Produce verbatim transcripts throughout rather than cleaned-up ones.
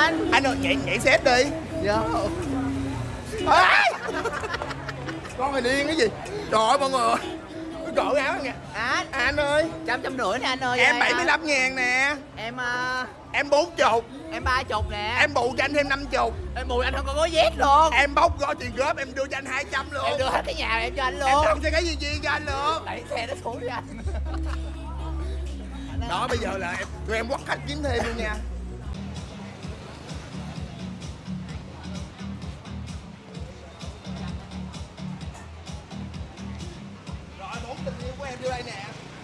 Anh Anh ơi, nhảy nhảy xét đi. Dạ. À! Con này điên cái gì? Trời ơi mọi người, cỡ áo kìa. Anh Anh ơi, trăm trăm rưỡi nè anh ơi. em bảy mươi lăm ngàn nè. Em uh, Em bốn chục. em ba chục nè. Em bù cho anh thêm năm chục. Em bù anh không còn có dép luôn. Em bóc gói tiền góp em đưa cho anh hai trăm luôn. Em đưa hết cái nhà em cho anh luôn. Em tặng cho cái gì chi cho anh luôn. Đẩy xe nó xuống đi anh. Đó bây giờ là em tụi em quất khách kiếm thêm luôn nha. Rồi bốn tình yêu của em vô đây nè.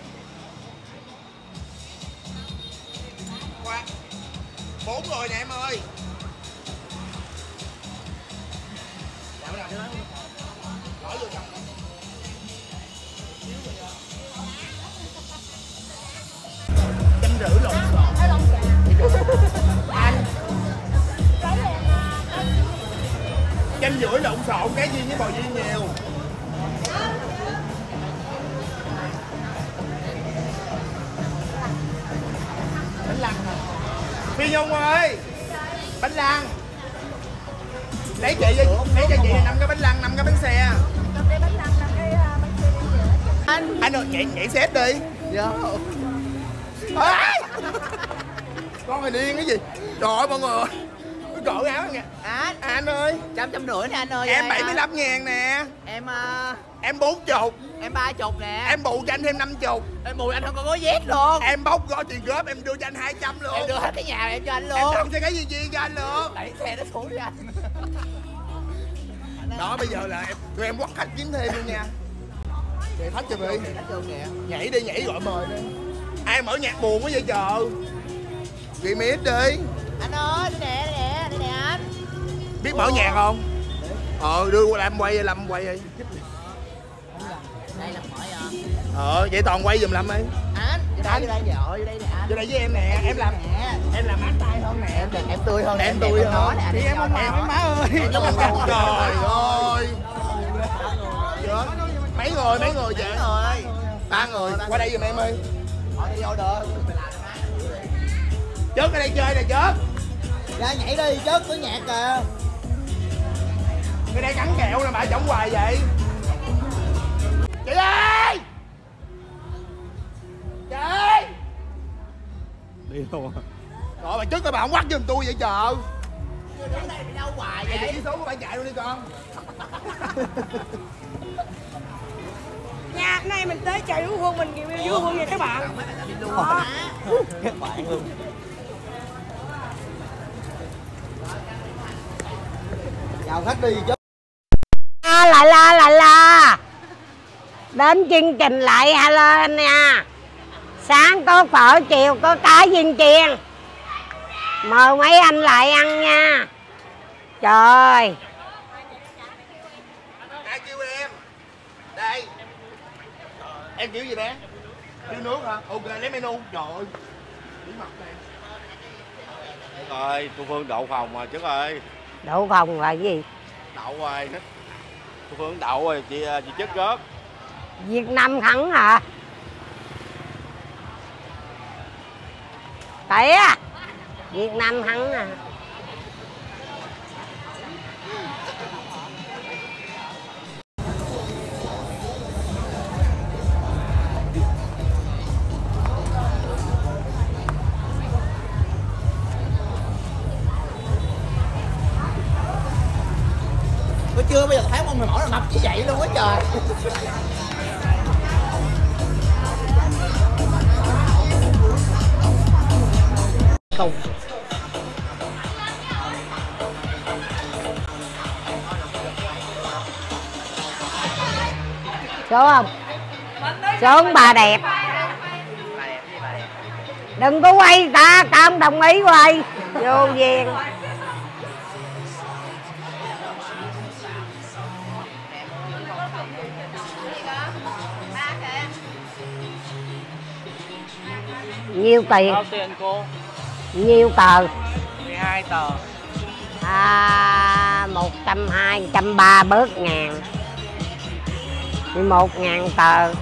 Qua bốn rồi nè em ơi. Hỏi vô chồng. Trăm rưỡi lộn xộn. Anh trăm rưỡi lộn xộn cái gì với bò gì nhiều. Bánh lăng hả? Phi Nhung ơi, bánh lăng. Lấy chị đi, lấy cho chị năm cái bánh lăng, năm cái bánh xe. Anh Anh ơi, nhảy nhảy xét đi. Dạ. À! Con này điên cái gì? Trời ơi mọi người, cỡ áo kìa. Anh Anh ơi, trăm trăm rưỡi nè anh ơi. em bảy mươi lăm ngàn nè. Em uh, Em bốn chục. em ba chục nè. Em bù cho anh thêm năm chục. Em bù anh không còn có dép luôn. Em bóc gói tiền góp em đưa cho anh hai trăm luôn. Em đưa hết cái nhà em cho anh luôn. Em tặng cho cái gì chi cho anh luôn. Đẩy xe nó xuống đi anh. Đó bây giờ là em tụi em quất khách kiếm thêm luôn nha. Chạy khách cho Vy. Nhảy đi, nhảy gọi mời đi. Ai mở nhạc buồn quá vậy trời. Chị miết đi. Anh ơi, đây nè, đây nè, đây nè anh. Biết mở nhạc không? Ờ, đưa qua Lâm quay, Lâm quay đi. Đây là mở à. Ờ, vậy toàn quay giùm Lâm đi. Anh, vô đây, vô đây, vô đây, vô đây nè anh. Vô đây với em nè, em làm nè. Em làm mát tay hơn nè. Em em tươi hơn nè, Em tươi hơn. nè. Thì em không em má ơi. Trời ơi. Chết. Mấy người, mấy người vậy? Rồi. Ba người, qua đây giùm em ơi. Hỏi đi order. Chớt ở đây chơi nè Chớt. Ra nhảy đi, chớt có nhạc kìa. Cái đây cắn kẹo nè bà chống hoài vậy. Chị ơi! Chị! Đi luôn. Rồi bà trước coi bà không quắt giùm tôi vậy trời. Đến đây bị đâu hoài Vậy vậy? đi số của bà chạy luôn đi con. Nha, nay mình tới chào vui Hương, mình vui Hương nha các bạn. Đó. Các bạn luôn. Chào khách đi chứ. À, lại la lại la. Đến chương trình lại hello nha. Sáng có phở, chiều có cá viên chiên. Mời mấy anh lại ăn nha. Trời. Ai kêu em? Đây. Em kêu gì bé? Kêu nước hả? Ok lấy menu. Trời ơi. Bí mật này. Rồi, cô Phương đậu phòng rồi chứ ơi. Đậu phòng là gì? Đậu rồi. Cô Phương đậu rồi, chị chị chết rớt. Việt Nam thắng hả? Tỉa. Việt Nam thắng à. Tôi chưa bây giờ thấy con người mẫu là mập như vậy luôn á trời. Không. Số không? Số bà đẹp. Đừng có quay ta, ta không đồng ý quay. Vô duyên. Nhiêu tiền? Bao tiền cô? Nhiêu tờ? mười hai tờ. À, một trăm hai, một trăm ba bớt ngàn. mười một ngàn tờ.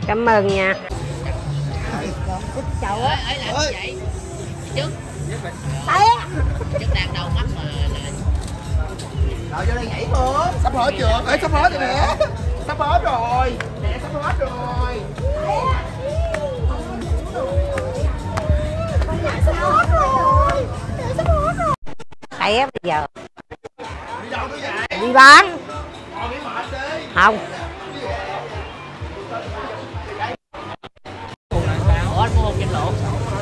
Cảm ơn nha. Chậu á. Ấy làm gì vậy? Trước. Té. Trước đang đầu mắt mà. Rồi vô đây nhảy Phương. Sắp hết chưa? Ê, sắp hết rồi nè. Sắp hết rồi. Nè, sắp hết rồi. Té bây giờ. Đi đâu nữa vậy? Đi bán. Còn đi mệt đi. Không. Ủa anh mua một trăm lộn.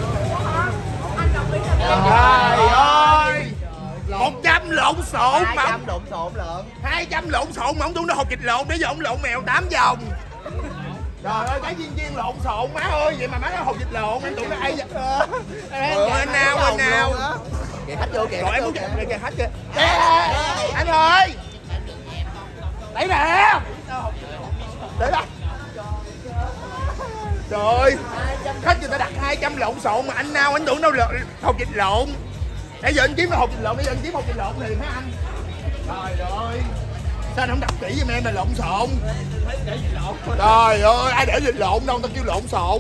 Trời ơi. một trăm lộn xộn mà. hai trăm lộn xộn lận. hai trăm lộn xộn mà ông tưởng nó hột vịt lộn, để giờ ông lộn mèo tám vòng. Trời ơi, cái viên viên lộn xộn má ơi, vậy mà má nó hột vịt lộn, em tưởng nó ai vậy? Ờ, anh nào, anh nào. Kìa khách vô kìa. Rồi em muốn kìa kìa khách kìa. Anh ơi. Đấy nè. Để đó. Trời ơi, khách người ta đặt hai trăm lộn xộn mà anh nào anh tưởng đâu là hột vịt lộn. Bây giờ anh kiếm là hột vịt lộn, bây giờ anh kiếm hột vịt lộn thì hả anh? Trời ơi, sao anh không đọc kỹ giùm em là lộn xộn? Trời ơi, ai để vịt lộn đâu, tao kêu lộn xộn.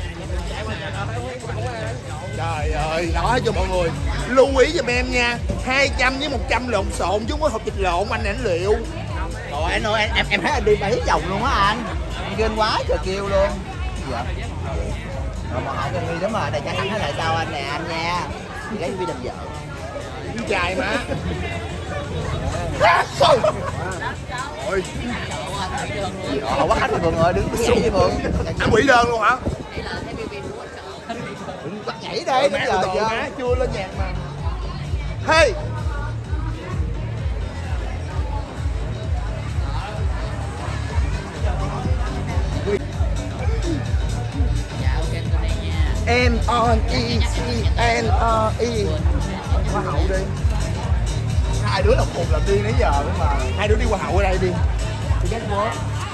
Trời ơi, nói cho mọi người lưu ý giùm em nha, hai trăm với một trăm lộn xộn chứ không có hột vịt lộn anh ảnh liệu. Rồi anh ơi, em em thấy anh đi bảy vòng luôn á anh. Anh ghên quá trời kêu luôn. Dạ. Rồi mà hỏi cho Nghi đúng rồi, này chắc anh thấy lại sao anh nè anh nha. Thì cái Vi làm vợ. Đi trai mà. Ôi. Họ bắt khách Phương ơi, đứng nhảy với Phương. Anh quỷ đơn luôn hả? Bắt nhảy đây, bây giờ giờ chưa lên nhạc mà. Hey. N O E C N O E. Hoa hậu đi. Hai đứa là cùng làm đi nãy giờ đúng mà. Hai đứa đi hoa hậu ở đây đi. Thì ghét quá.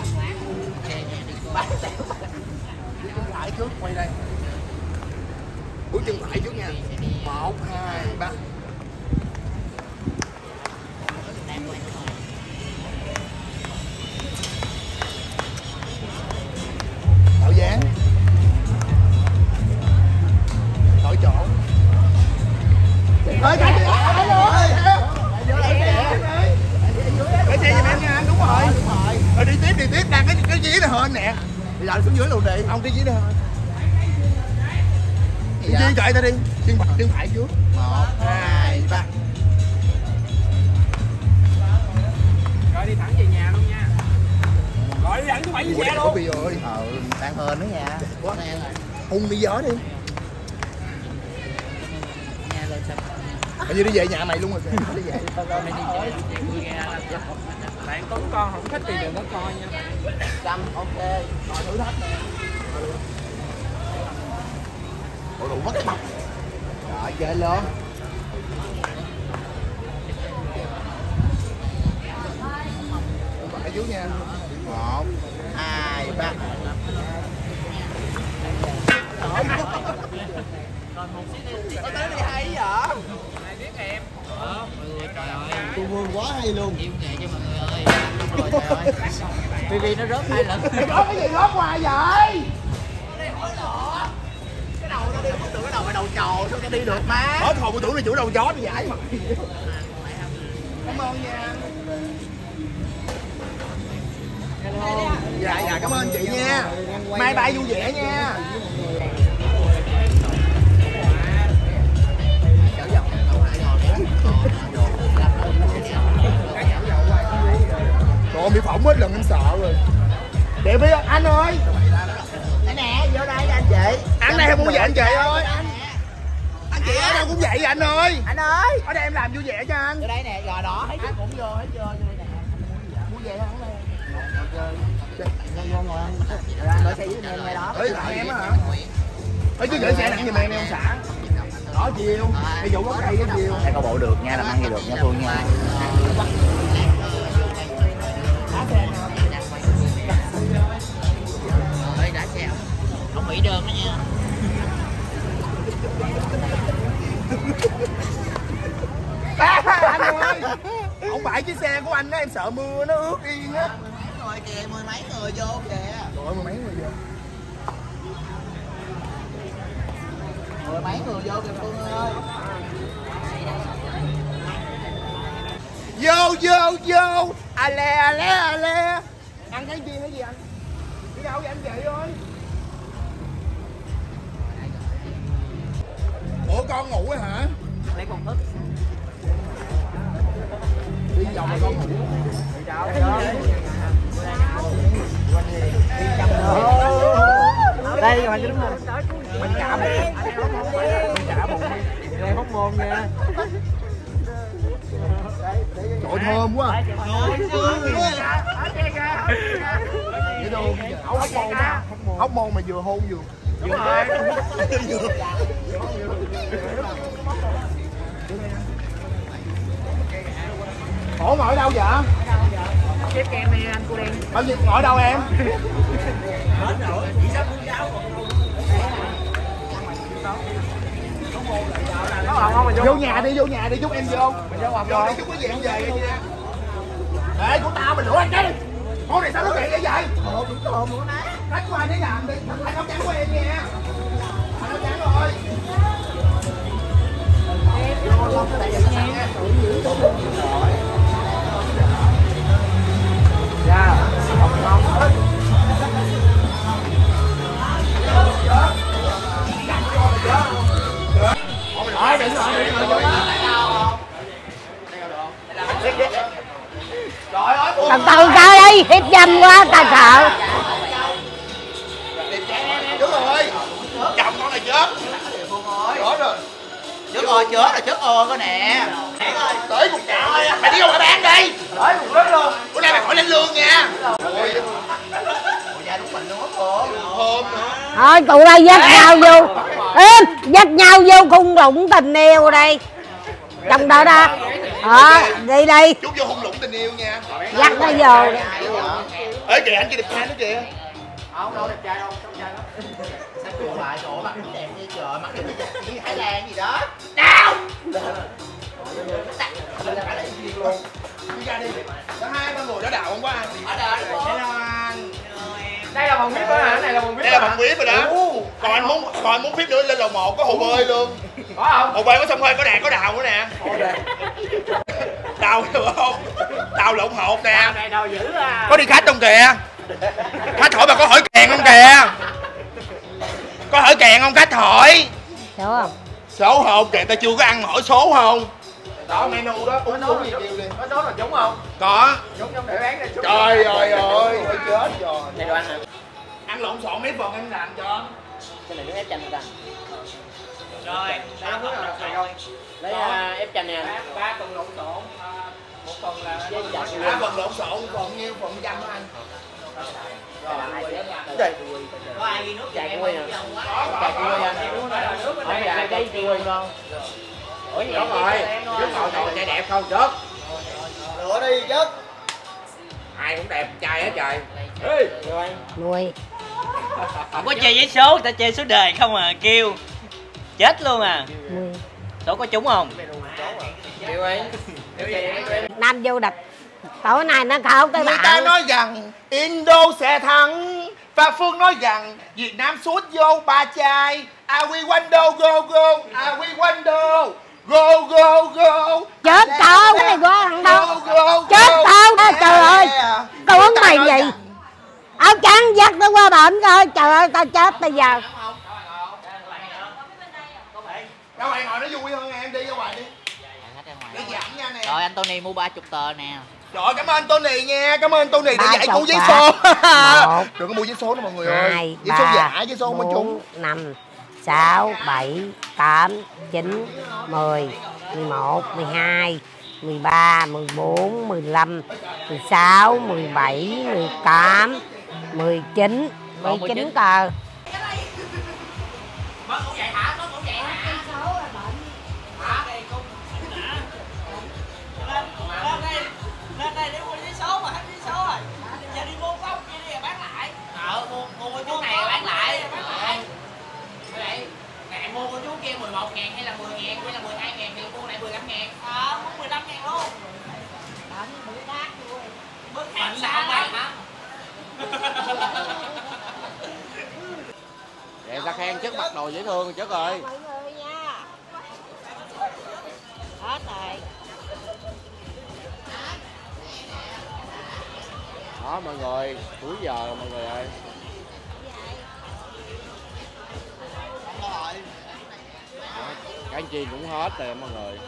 Chân phải trước quay đây. Bước chân phải trước nha. Một, hai, ba. Tạo dáng. Đổi chỗ. Ơi cái gì? Anh ơi. Cái xe giùm em nha, đúng rồi. Rồi đi tiếp đi tiếp, đang cái cái dưới này hơn nè. Bây giờ xuống dưới luôn đi. Ông cái dưới này hơn. Đi đi chạy ta đi. Chân phải chân phải trước. Một, hai, ba. Rồi đi thẳng về nhà luôn nha. Rồi đi thẳng thứ bảy về nhà luôn. Ôi ơi. Ờ, đang hên nữa nha. Hung đi gió đi. Nhà lên sân. Bây giờ đi về nhà mày luôn rồi kìa. Đi về. Mày đi chơi vui nghe làm gì? Bạn Tuấn con không thích thì đừng có coi nha. Trăm, ok. Rồi thử thách nè. Ủa đủ mất cái mặt. Rồi chơi luôn. Ở dưới nha. Một, hai, ba. Có tới đi hay vậy? Tôi vui quá hay luôn. Yêu nghề cho mọi người ơi. Rồi trời ơi. Vi Vi nó rớt hai lần. Có cái gì rớt hoài vậy? Cái đầu nó đi, không tưởng cái đầu phải đầu trò, sao cái đi được má. Ở thầu tôi tưởng là chủ đầu gió nó giải mà. Cảm ơn nha. Dạ dạ cảm ơn chị nha. Mai bay vui vẻ nha. Còn bị phỏng hết lần em sợ rồi. Để biết anh ơi. Đây nè, vô đây anh chị. Anh đây không vui vẻ anh chị ơi. Anh chị ở đâu cũng vậy anh ơi. Anh ơi. Ở đây em làm vui vẻ cho anh. Vô đây nè, rồi đó, thấy chưa cũng vô, thấy chưa, vô đây nè. Vui vẻ không đây. Ngồi ngồi anh. Rồi anh đợi xe với em ngay đó. Ê lại em á hả? Ê chứ gửi xe nặng giùm em đi ông xã. Đó chiều. Đi vụ gốc cây cái chiều. Em có bộ được nha, làm ăn gì được nha Phương nha. Ơi đã xe ông. Ông hủy đơn đó nha. Anh ơi. Ông bãi chiếc xe của anh đó em sợ mưa nó ướt yên á. Rồi kìa, mười mấy người vô kìa. Rồi mười mấy người vô. Mười mấy người vô kìa Phương ơi. Vô vô vô. À lè à lè à lè. Ăn cái gì hay gì anh? Đi đâu vậy anh chị ơi? Ủa con ngủ rồi hả? Lấy con thức. Đi vòng mà con ngủ. Đi đâu? Đây mà đúng rồi. Mình cả một mình cả một đây Hóc Môn nha. Trời thơm quá. Vậy đâu? Hóc Môn mà. Hóc Môn mà vừa hôn vừa. Đúng rồi. Ủa ngồi ở đâu vậy? Xếp cho em đi anh cô đen. Bao nhiêu ngồi ở đâu em? Vô nhà đi, vô nhà đi, chút em vô. Vô đi, chút cái gì em về đi nha. Ê, của tao mình lụa anh đi. Con này sao nó kỳ vậy vậy? Ồ, đúng rồi, nữa nè. Khách của ai để làm đi, anh áo trắng của em nha. Anh áo trắng rồi. Dạ, không ngon hết. Rồi, đừng rồi, đừng rồi. Trời ơi, Từ từ coi đi, hiếp dâm quá, ta sợ. Đúng rồi. Chồng con này chết. Rõ rồi. Chết rồi, chết rồi, chết rồi coi nè. Tới một chảo ơi, mày đi đâu mà bán đi. Tới một lớn luôn. Bữa nay mày khỏi lên lương nha. Ôi da đúng mình luôn á cô. Thơm nữa. Thôi tụi bay dắt nhau vô. Ê, dắt nhau vô cung lũng tình yêu đây. Trong đó đó. Ờ, đi đi. Chút vô hung lũng tình yêu nha. Dắt nó vô. Ê kìa anh kia đẹp trai nữa kìa. Không đâu đẹp trai đâu, đẹp trai lắm. Sao cười lại chỗ mặt cũng đẹp như trời, mặt cũng đẹp như Thái Lan gì đó. Nào. Đi ra đi. Có hai ba người đó đào không có ai. Ở đây đúng không? Đây là vòng vip đó hả? Này là vòng vip. Đây là bằng vip rồi đó. Còn anh muốn còn anh muốn vip nữa lên lầu một có hồ bơi luôn. Có không? Hồ bơi có sông hơi có đàn có đào nữa nè. Đào được không? Đào lộn hột nè. Này đâu dữ à. Có đi khách không kìa? Khách hỏi bà có hỏi kèn không kìa? Có hỏi kèn không khách hỏi? Hiểu không? Số không kìa, ta chưa có ăn hỏi số không? Đó menu đó, uống uống gì kêu đi. Có số là trúng không? Có. Trúng trong để bán này. Trời ơi ơi, chết rồi. Đây đồ ăn hả? Ăn lộn xộn mấy phần em làm cho. Cái này nước ép chanh người ta. Rồi, đã hướng nào rồi không? Lấy uh, ép chanh nè anh. Ba phần lộn xộn, một phần là Với chanh Ba phần lộn xộn, phần nhiêu phần trăm đó anh? Đây. Có ai ghi nước Chai em kiwi nè. Chai kiwi anh. Hỏi là cái kiwi ngon. Ủa gì Đúng rồi. Trước ngồi ngồi trai đẹp không chết. lựa đi chết. Ai cũng đẹp trai hết trời. Ê, rồi. Nuôi. Không có chơi với số, ta chơi số đề không à, kêu chết luôn à. Nuôi. Số có trúng không? Kêu ấy. Nam vô địch. Tối nay nó khảo cái Người ta bạn. nói rằng Indo sẽ thắng và Phương nói rằng Việt Nam sút vô ba chai. Are we wonder go go? Are we wonder? Go go go. Chết tao cái này quá thằng đâu. Go go go. Chết tao đó, trời ơi. Tao uống mày gì? Áo trắng dắt nó qua bển coi. Trời ơi tao chết bây giờ. Ra ngoài ngồi nó vui hơn em, đi ra ngoài đi. Đi giảm nha nè. Rồi anh Tony mua ba mươi tờ nè. Trời cảm ơn Tony nha, cảm ơn Tony đã Ba giải chục cứu giấy bạc. số. Một, Đừng có mua giấy số nữa mọi người ơi. hai, Giấy số ba, giả, giấy số không có trúng. bốn, năm, sáu, bảy, tám, chín, mười, mười một, mười hai, mười ba, mười bốn, mười lăm, mười sáu, mười bảy, mười tám, mười chín, mười chín tờ. Mất cũng vậy hả? Mất cũng vậy hả? Lên đây, lên đây để mua giấy số mà hết giấy số rồi. Giờ đi mua cốc kia đi bán lại. Ờ, mua mua con chú này bán lại. Bán lại. Vậy, mẹ mua con chú kia mười một ngàn hay là mười ngàn hay là mười hai ngàn thì mua này mười lăm ngàn. Ờ, mua mười lăm ngàn luôn. Đó, bữa khác luôn. Bữa khác sao bán hả? An chất mặc đồ dễ thương chất ơi. Mọi người nha. Hết rồi. Đó mọi người, cuối giờ rồi mọi người ơi. Đó, cái chiên cũng hết rồi mọi người.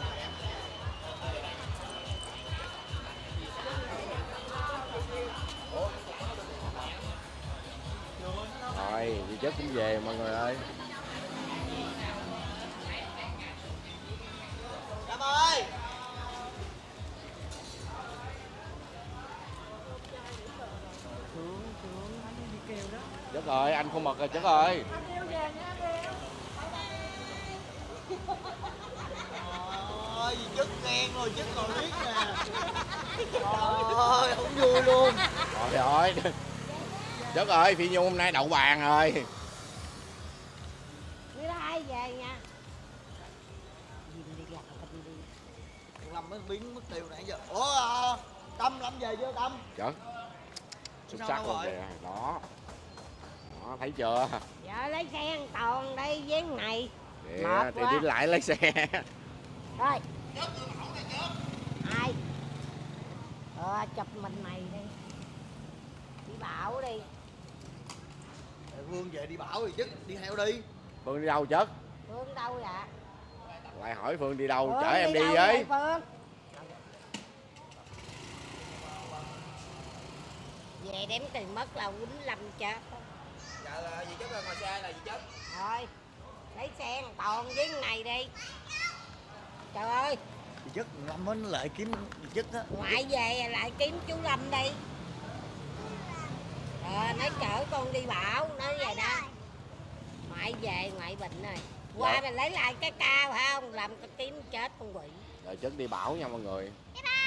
Rồi, dì chất cũng về mọi người ơi. Cảm ơi. Chất ơi, anh không mật rồi chất ơi. Ôi, chất ghen rồi, chất còn biết nè. Ôi, không vui luôn. Trời ơi. Chất ơi, Phi Nhung hôm nay đậu bàn rồi. Đi hai về nha. Đi đi đi, đi đi. Lâm mới biến mất tiêu nãy giờ. Ủa, à, Tâm, Lâm về chưa Tâm? Chất. Xuất Sao sắc đâu luôn rồi? kìa. Đó. Đó, thấy chưa? Vợ lấy xe ăn toàn đây với này. Kìa, Mệt thì quá. đi lại lấy xe. Thôi. Ai? Ờ, chụp mình mày đi. Đi Bảo đi. Phương về đi Bảo thì chất đi theo đi. Phương đi đâu Chất? Phương đâu vậy? Lại hỏi Phương đi đâu, Phương chở em đi đâu với. vậy, Phương? Về đếm tiền mất là quýnh Lâm chết. Dạ là gì chất là ngoài xe là gì chất? Thôi, lấy xe ăn toàn với cái này đi. Trời ơi, Dì chất Lâm mới lại kiếm dì chất á. ngoại về lại kiếm chú Lâm đi. Ờ, nói chở con đi Bảo, nói vậy đó. Ngoại về, ngoại bệnh rồi. Qua Dạ. mình lấy lại cái cao phải không? Làm tao kiếm chết con quỷ. Rồi Chất đi Bảo nha mọi người. Bye bye.